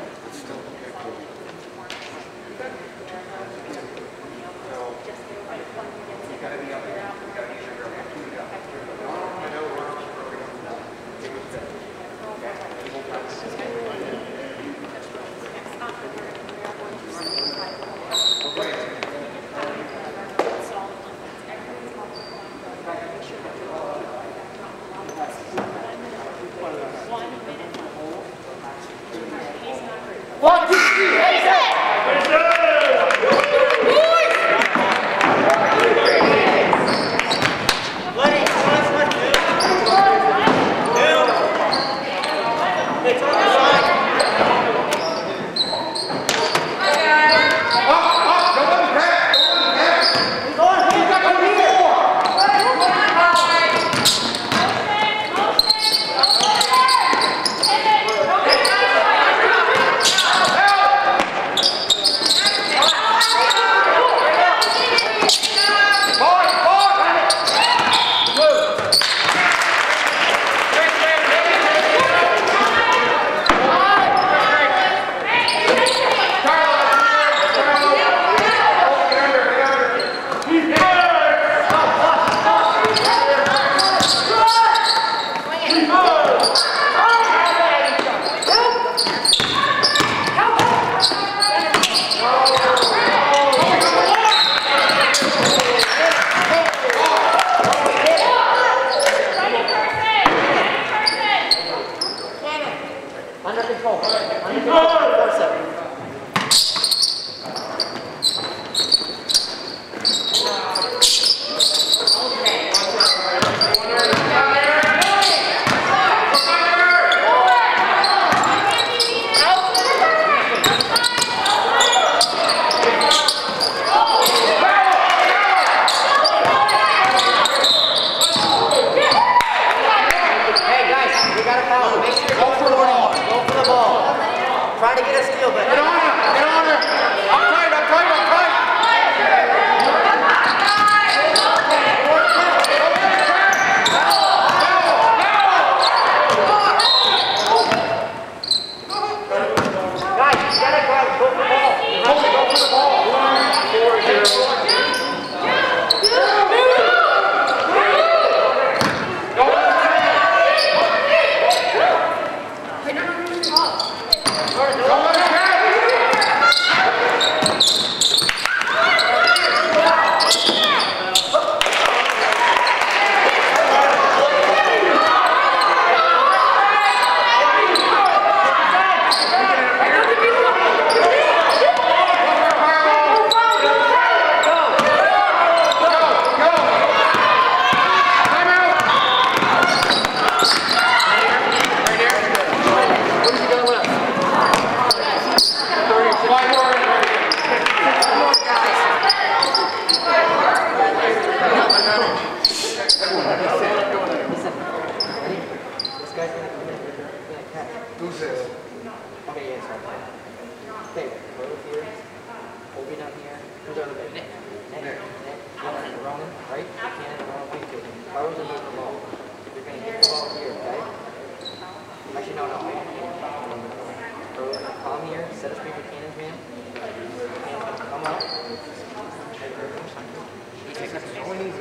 You gotta be up there. You gotta be sure you're up One, two, three, hey, set! Under control. Under control. Four seven. Hey guys, we got a foul. Make sure you go for the ball. Go for the ball. Trying to get a steal, but Get on her! Get on her! I'm tight! I'm tight! I'm tight! guys, you gotta go, go for the ball. You have to go for the ball. Four zero. Who's this? Okay, yes, right. Okay, Rose here, Obi down here. Who's our Nick? Nick. Nick. Nick. Ronan, right? Cannon, paper cannons, man. Come on. He takes us so easy.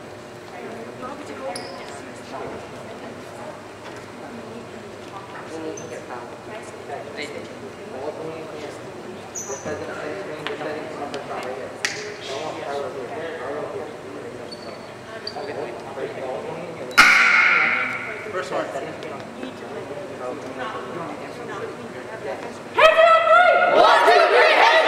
Hey, all the way here. This doesn't say screen, this doesn't come from right here. No, Carlo here. Carlo here. First one. One, two, three, hands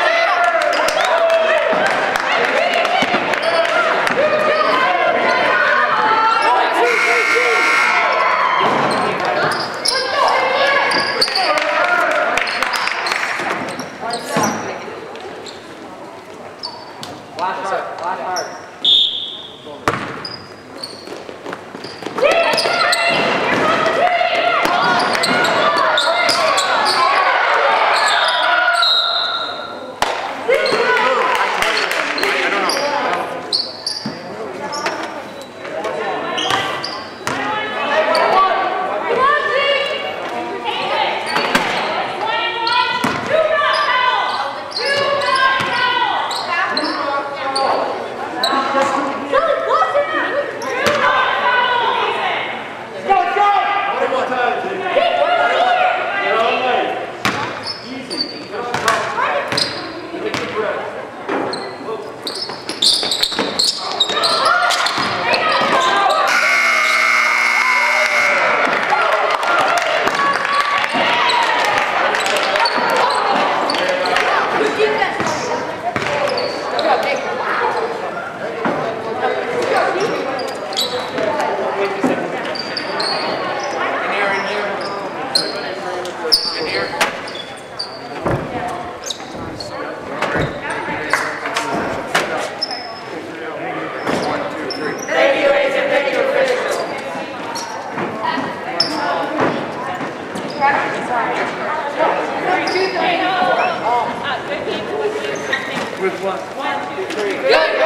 Flash hard, flash hard. With what? One, two, three. Good.